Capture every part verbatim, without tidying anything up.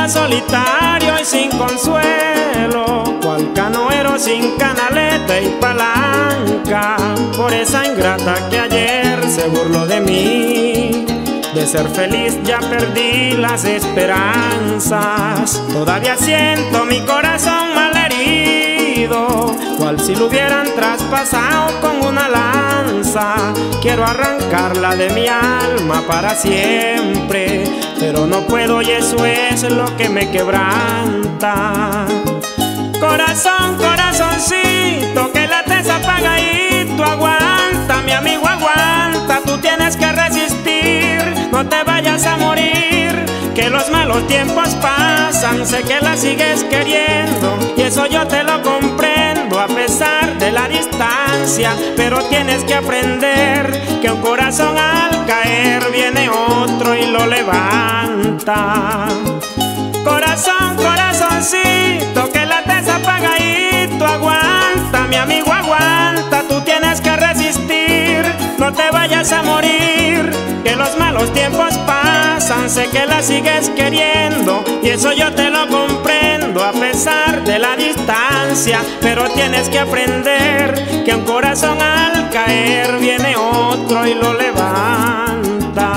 anda solitario y sin consuelo, cual canoero sin canaleta y palanca, por esa ingrata que ayer se burló de mí. De ser feliz ya perdí las esperanzas, todavía siento mi corazón malherido, cual si lo hubieran traspasado con una lanza. Quiero arrancarla de mi alma para siempre, pero no puedo y eso es lo que me quebranta. Corazón, corazoncito, que lates apagadito, aguanta, mi amigo, aguanta, tú tienes que resistir, no te vayas a morir, que los malos tiempos pasan, sé que la sigues queriendo, y eso yo te lo comprendo a pesar de la distancia, pero tienes que aprender que un corazón al caer viene otro y lo levanta. Corazón, corazoncito, que lates apagadito, aguanta, mi amigo, aguanta, tú tienes que resistir, no te vayas a morir, que los malos tiempos pasan, sé que la sigues queriendo, y eso yo te lo comprendo a pesar de la distancia, pero tienes que aprender que un corazón al caer viene otro y lo levanta.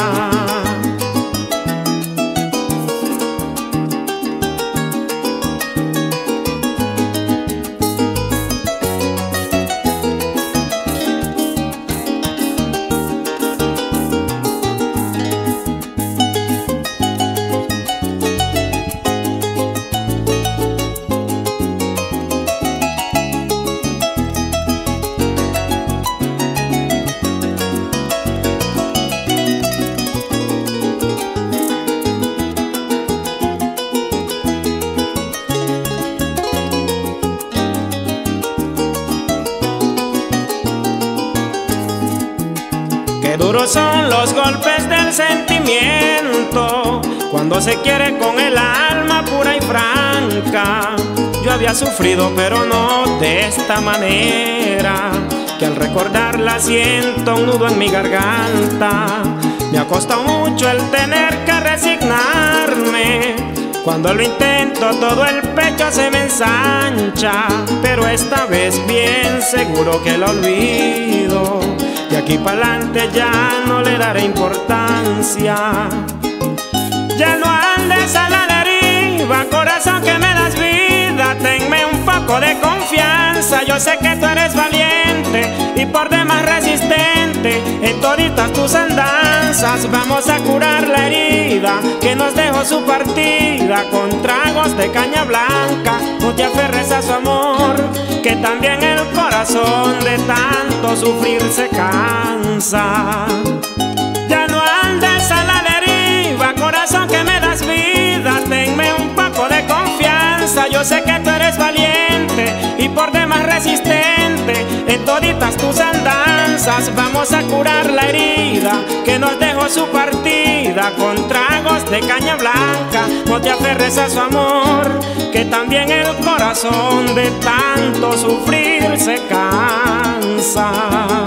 Qué duros son los golpes del sentimiento cuando se quiere con el alma pura y franca. Yo había sufrido pero no de esta manera, que al recordarla siento un nudo en mi garganta. Me ha costado mucho el tener que resignarme, cuando lo intento todo el pecho se me ensancha, pero esta vez bien seguro que lo olvido. De aquí para adelante ya no le daré importancia. Ya no andes a la deriva, corazón que me das vida, tenme un poco de confianza. Yo sé que tú eres valiente y por demás resistente en toditas tus andanzas. Vamos a curar la herida que nos dejó su partida con tragos de caña blanca. No te aferres a su amor, que también el corazón de tanto sufrir se cansa. Ya no andes a la deriva, corazón que me das vida, tenme un poco de confianza. Yo sé que tú eres valiente y por demás resistente en toditas tus andanzas. Vamos a curar la herida que nos dejó su partida con tragos de caña blanca. No te aferres a su amor, que también el corazón de tanto sufrir se cansa.